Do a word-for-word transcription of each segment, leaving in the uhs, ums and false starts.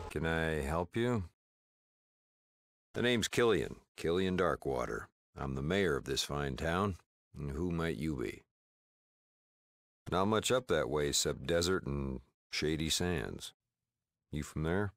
Can I help you? The name's Killian, Killian Darkwater. I'm the mayor of this fine town. And who might you be? Not much up that way except desert and shady sands. You from there?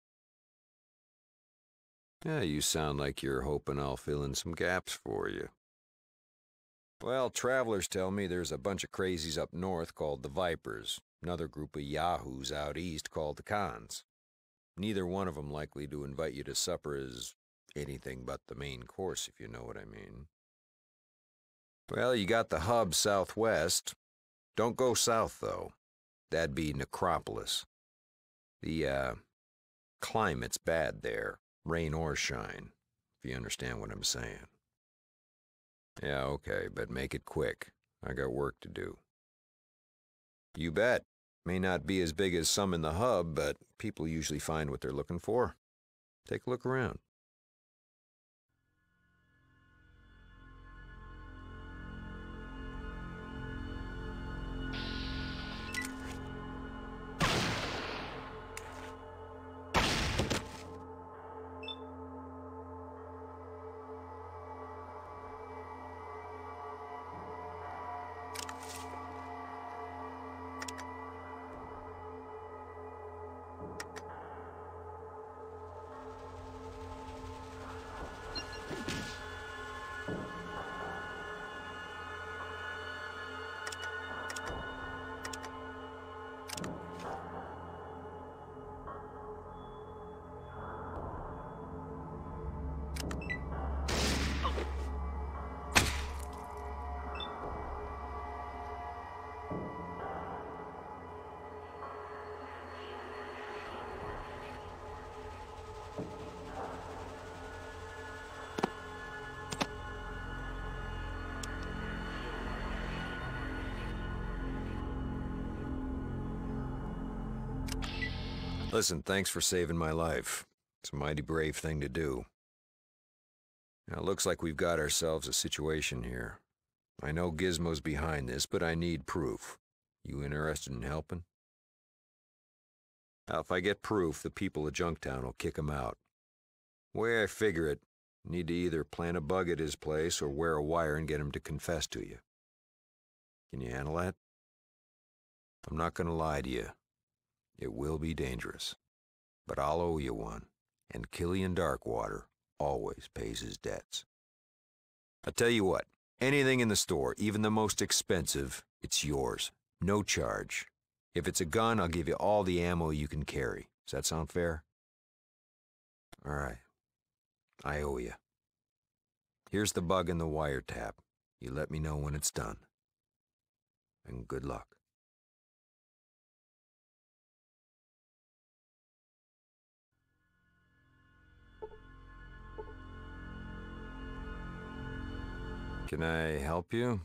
Yeah, you sound like you're hoping I'll fill in some gaps for you. Well, travelers tell me there's a bunch of crazies up north called the Vipers, another group of yahoos out east called the Cons. Neither one of them likely to invite you to supper as anything but the main course, if you know what I mean. Well, you got the hub southwest. Don't go south, though. That'd be Necropolis. The, uh, climate's bad there, rain or shine, if you understand what I'm saying. Yeah, okay, but make it quick. I got work to do. You bet. May not be as big as some in the hub, but people usually find what they're looking for. Take a look around. Listen, thanks for saving my life. It's a mighty brave thing to do. Now, it looks like we've got ourselves a situation here. I know Gizmo's behind this, but I need proof. You interested in helping? Now, if I get proof, the people of Junktown will kick him out. The way I figure it, you need to either plant a bug at his place or wear a wire and get him to confess to you. Can you handle that? I'm not gonna lie to you. It will be dangerous. But I'll owe you one, and Killian Darkwater always pays his debts. I tell you what, anything in the store, even the most expensive, it's yours. No charge. If it's a gun, I'll give you all the ammo you can carry. Does that sound fair? All right. I owe you. Here's the bug in the wiretap. You let me know when it's done. And good luck. Can I help you?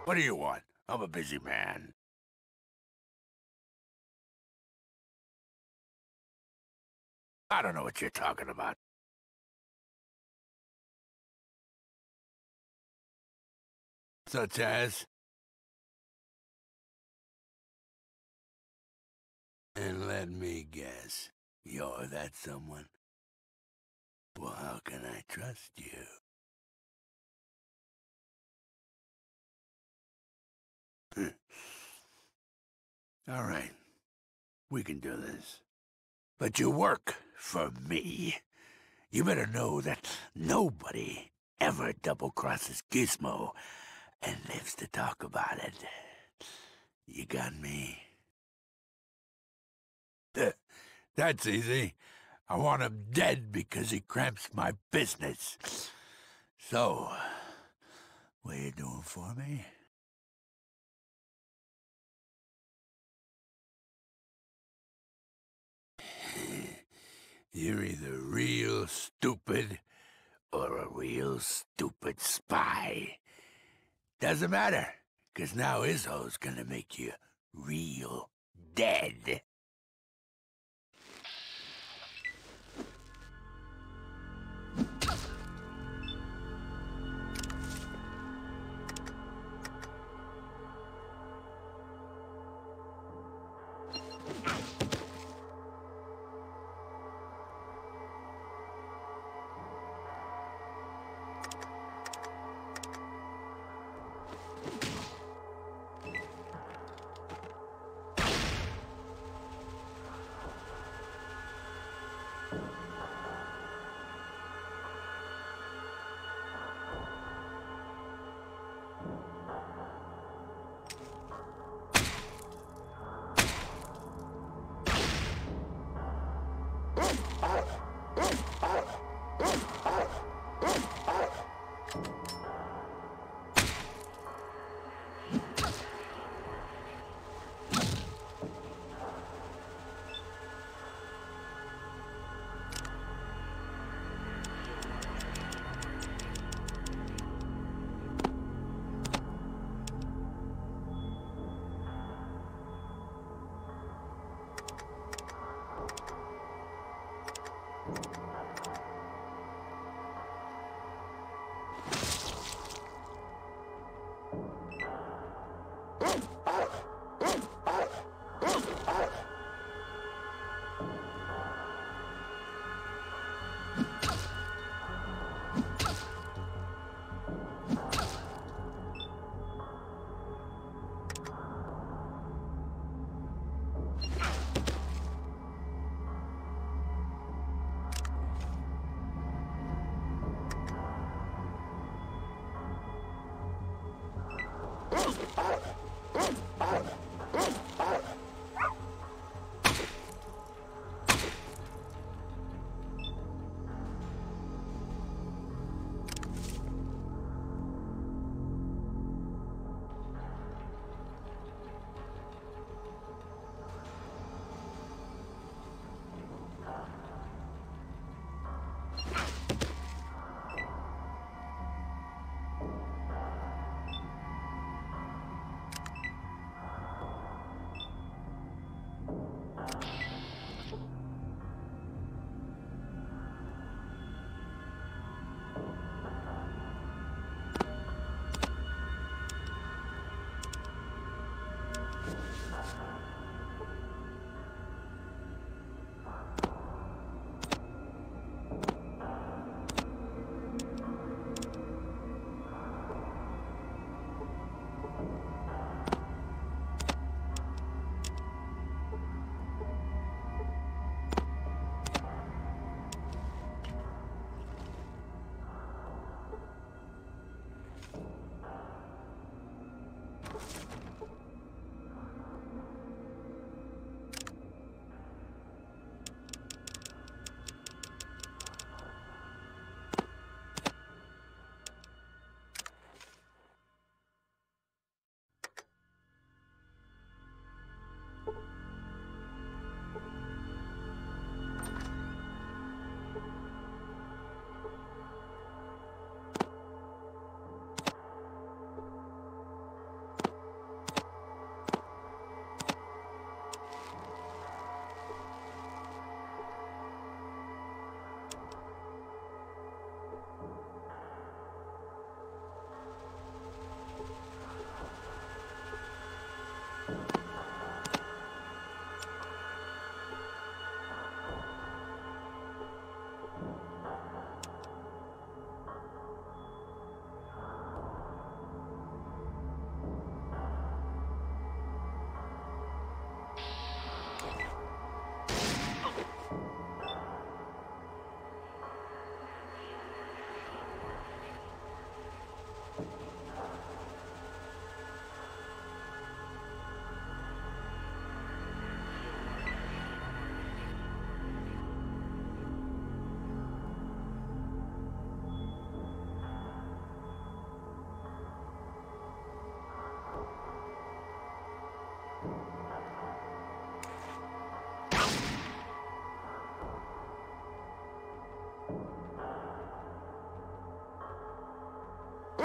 What do you want? I'm a busy man. I don't know what you're talking about. Such as? And let me guess, you're that someone? Well, how can I trust you? All right, we can do this. But you work for me. You better know that nobody ever double-crosses Gizmo and lives to talk about it. You got me? That's easy. I want him dead because he cramps my business. So, what are you doing for me? You're either real stupid or a real stupid spy. Doesn't matter, because now Izzo's gonna make you real dead.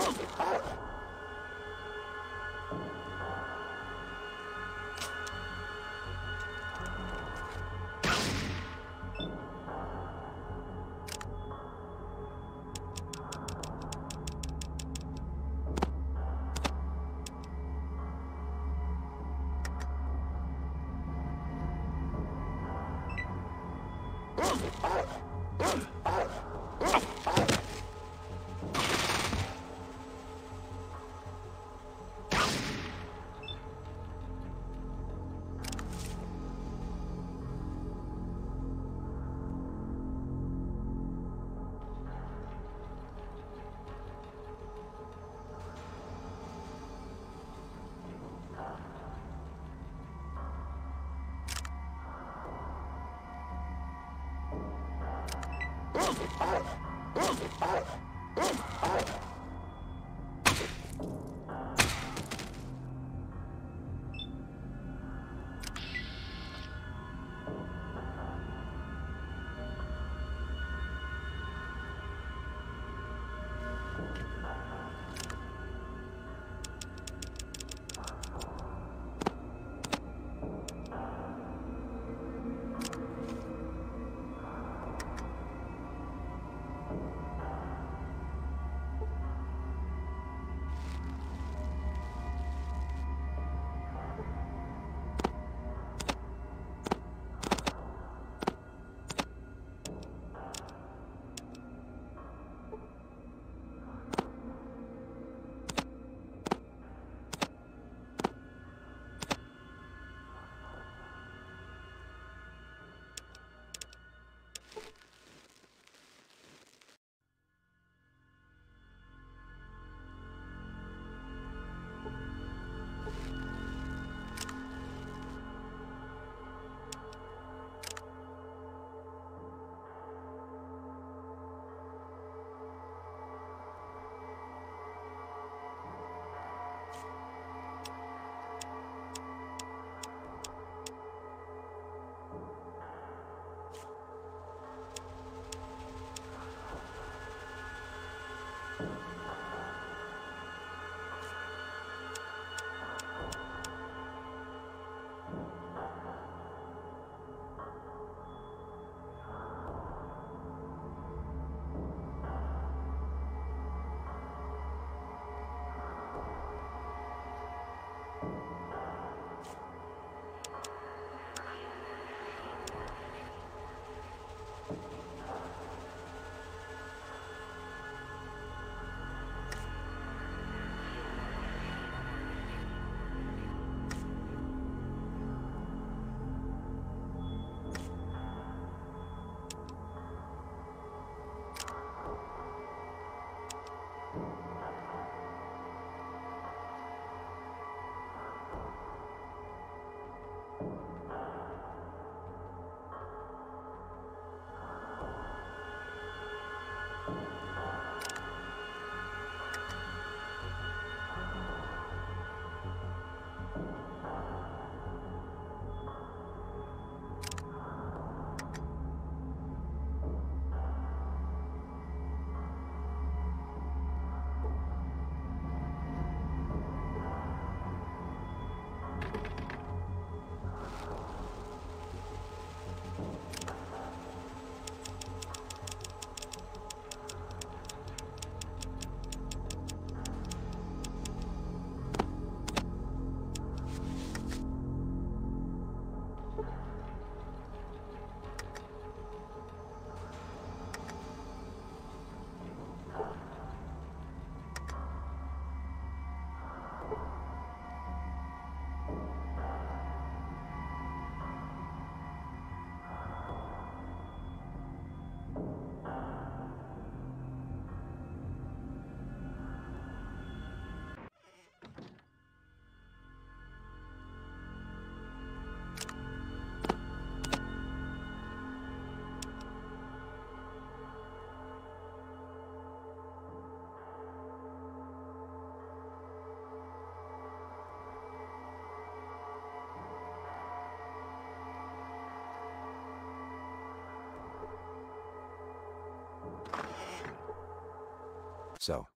So,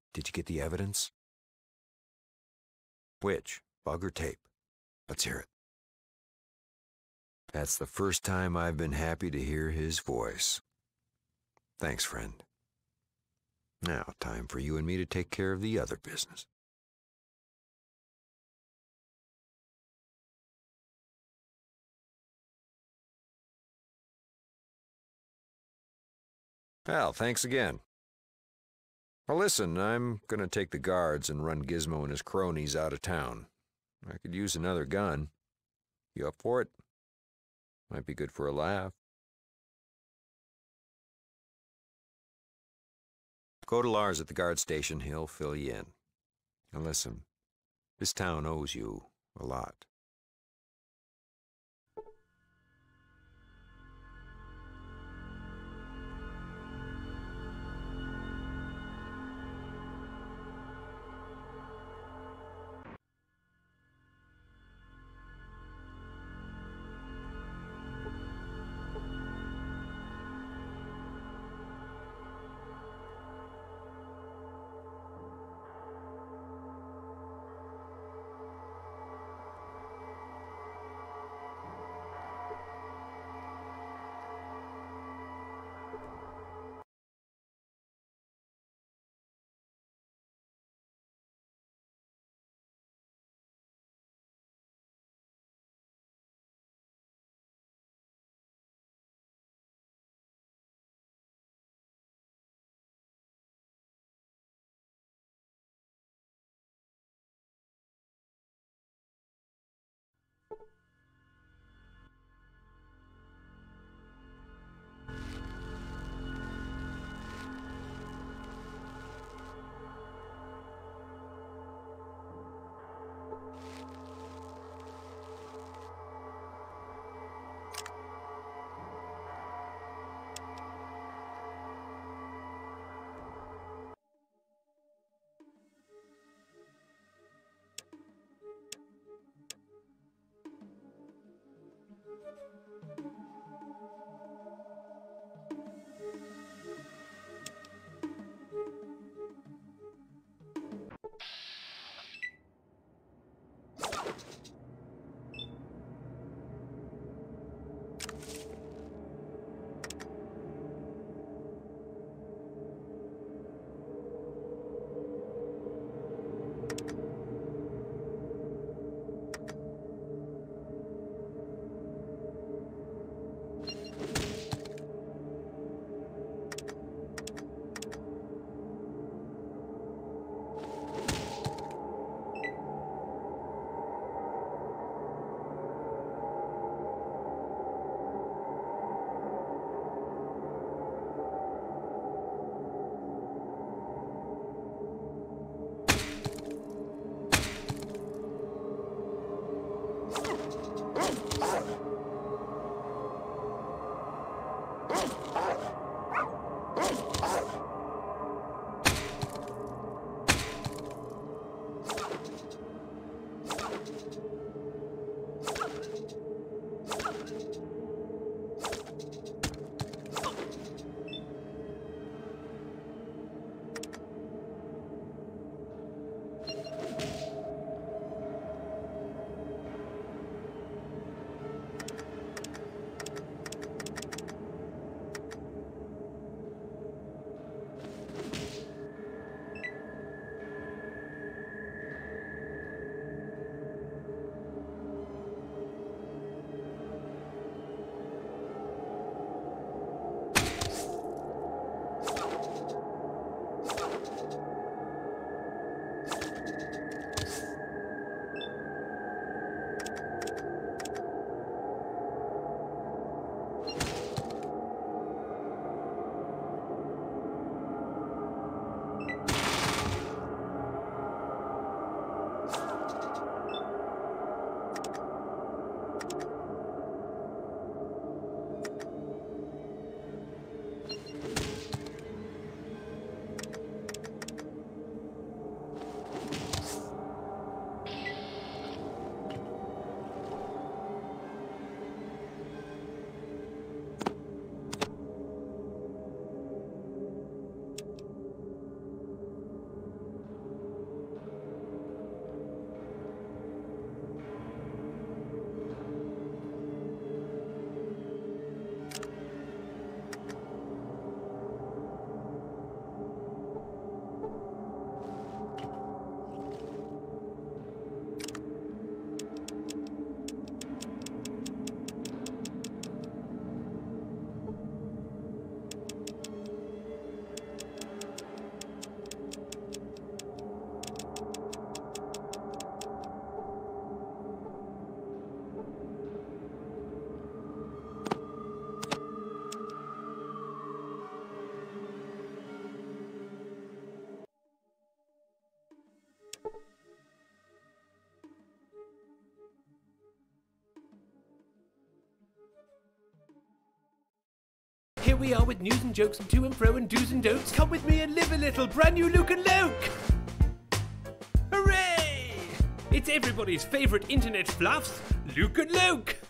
Did you get the evidence? Which? Bug or tape? Let's hear it. That's the first time I've been happy to hear his voice. Thanks, friend. Now, time for you and me to take care of the other business. Well, thanks again. Well, listen, I'm gonna take the guards and run Gizmo and his cronies out of town. I could use another gun. You up for it? Might be good for a laugh. Go to Lars at the guard station. He'll fill you in. And listen, this town owes you a lot. we are with news and jokes and to and fro and do's and don'ts. Come with me and live a little brand new Luke and Loke. Hooray! It's everybody's favourite internet fluffs, Luke and Loke.